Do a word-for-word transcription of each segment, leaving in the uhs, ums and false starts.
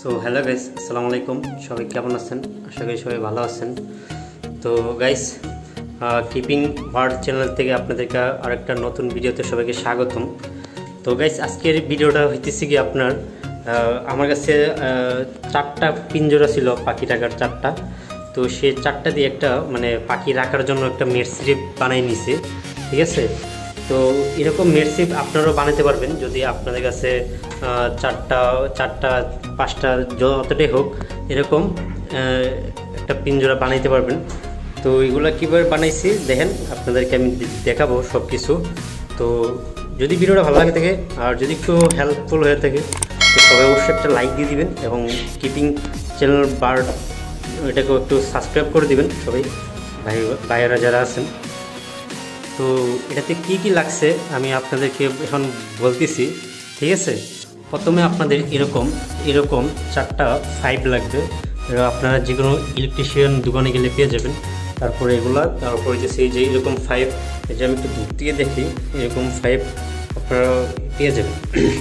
So hello guys, আসসালামু আলাইকুম। সবাই কেমন আছেন? আশা করি সবাই ভালো আছেন। তো গাইস, কিপিং বার্ড চ্যানেল থেকে আপনাদেরকে আরেকটা নতুন ভিডিওতে সবাইকে স্বাগতম। তো গাইস, আজকের ভিডিওটা হইতেছে কি আপনার আমার কাছে চারটা পিঞ্জরা ছিল, পাখি রাখার চারটা। তো সে চারটা দিয়ে একটা মানে পাখি রাখার জন্য একটা মেডশিপ বানাই নিছে, ঠিক আছে। তো এরকম মেডশিপ আপনারাও বানাতে পারবেন যদি আপনাদের কাছে চারটা চারটা পাঁচটা যতটাই হোক এরকম একটা পিঞ্জরা বানাইতে পারবেন। তো এগুলো কীভাবে বানাইছি দেখেন, আপনাদেরকে আমি দেখাবো সব কিছু। তো যদি ভিডিওটা ভালো লাগে থাকে আর যদি একটু হেল্পফুল হয়ে থাকে তো সবাই অবশ্যই একটা লাইক দিয়ে দিবেন এবং কিপিং চ্যানেল বার্ড এটাকেও একটু সাবস্ক্রাইব করে দিবেন সবাই ভাই ভাইয়েরা যারা আছেন। তো এটাতে কি কি লাগছে আমি আপনাদেরকে এখন বলতেছি, ঠিক আছে। প্রথমে আপনাদের এরকম এরকম চারটা পাইপ লাগবে, আপনারা যে কোনো ইলেকট্রিশিয়ান দোকানে গেলে পেয়ে যাবেন। তারপরে এগুলা তারপরে যে সেই যে এরকম পাইপ, এই যে আমি একটু দূর থেকে দেখি, এরকম পাইপ আপনারা পেয়ে যাবেন।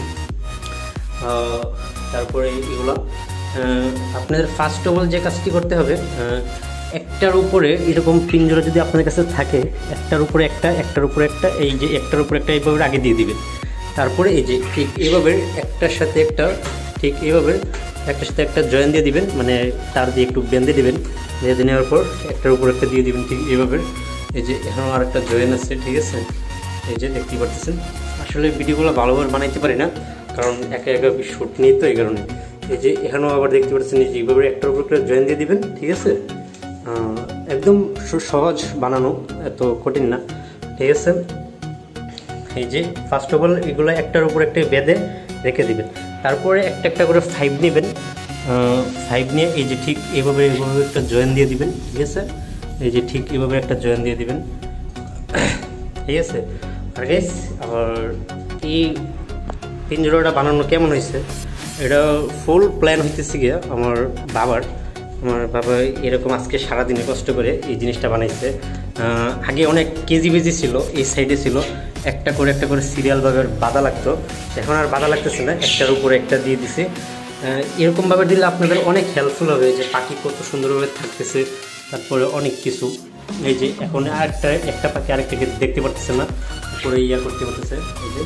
তারপরে এগুলো আপনাদের ফার্স্ট অফ অল যে কাজটি করতে হবে, একটার উপরে এরকম পিঞ্জরা যদি আপনাদের কাছে থাকে, একটার উপরে একটা একটার উপরে একটা এই যে একটার উপরে একটা এইভাবে আগে দিয়ে দিবেন। তারপরে এই যে ঠিক এইভাবে একটার সাথে একটা ঠিক এইভাবে একটার সাথে একটা জয়েন দিয়ে দিবেন, মানে তার দিয়ে একটু বেঁধে দিবেন। বেঁধে নেওয়ার পর একটার উপর একটা দিয়ে দিবেন ঠিক এইভাবে। এই যে এখানেও আর একটা জয়েন আছে, ঠিক আছে। এই যে দেখতে পাচ্ছেন, আসলে ভিডিওগুলো ভালোভাবে বানাইতে পারি না কারণ একা একা শ্যুট নিই, তো এই কারণে। এই যে এখানেও আবার দেখতে পাচ্ছেন এই যে এইভাবে একটার উপর একটা জয়েন দিয়ে দিবেন, ঠিক আছে। একদম সহজ বানানো, এত কঠিন না, ঠিক আছে। এই যে ফার্স্ট অফ অল এগুলো একটার উপর একটা বেঁধে রেখে দিবেন। তারপরে একটা একটা করে ফাইভ নেবেন, ফাইভ নিয়ে এই যে ঠিক এইভাবে এইভাবে একটা জয়েন দিয়ে দিবেন, ঠিক আছে। এই যে ঠিক এইভাবে একটা জয়েন দিয়ে দিবেন, ঠিক আছে। আর গাইস, আর এই পিঞ্জরাটা বানানো কেমন হয়েছে, এটা ফুল প্ল্যান হইতেছে গিয়া আমার বাবার। আমার বাবা এরকম আজকে সারাদিনে কষ্ট করে এই জিনিসটা বানাইছে। আগে অনেক কেজি বেজি ছিল, এই সাইডে ছিল একটা করে একটা করে সিরিয়ালভাবে বাঁধা লাগতো, এখন আর বাঁধা লাগতেছে না, একটার উপরে একটা দিয়ে দিছে। এরকমভাবে দিলে আপনাদের অনেক হেল্পফুল হবে, যে পাখি কত সুন্দরভাবে থাকতেছে, তারপরে অনেক কিছু। এই যে এখন আরেকটা একটা পাখি আরেকটাকে দেখতে পারতেছে না, উপরে ইয়া করতে পারতেছে, এই যে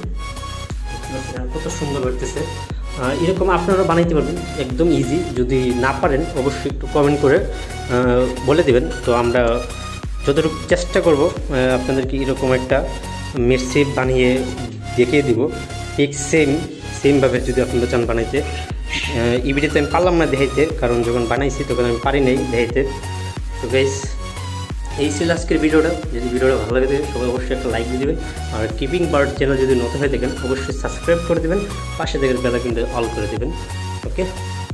কত সুন্দর করতেছে। এরকম আপনারা বানাইতে পারবেন, একদম ইজি। যদি না পারেন অবশ্যই একটু কমেন্ট করে বলে দেবেন, তো আমরা যতটুকু চেষ্টা করব আপনাদেরকে এরকম একটা মেডশিপ বানিয়ে দেখিয়ে দিব, ঠিক সেম সেমভাবে যদি আপনারা চান বানাইতে। এই ভিডিওতে আমি পারলাম না দেখাইতে, কারণ যখন বানাইছি তখন আমি পারি নাই দেখাইতে। তো গাইস, এই ছিল আজকের ভিডিওটা। যদি ভিডিওটা ভালো লাগে থাকে সবাই অবশ্যই একটা লাইক দিয়ে দেবেন, আর কিপিং বার্ড চ্যানেল যদি নতুন হয়ে থাকেন অবশ্যই সাবস্ক্রাইব করে দেবেন, পাশে থেকে বেল আইকনটা অল করে দেবেন। ওকে।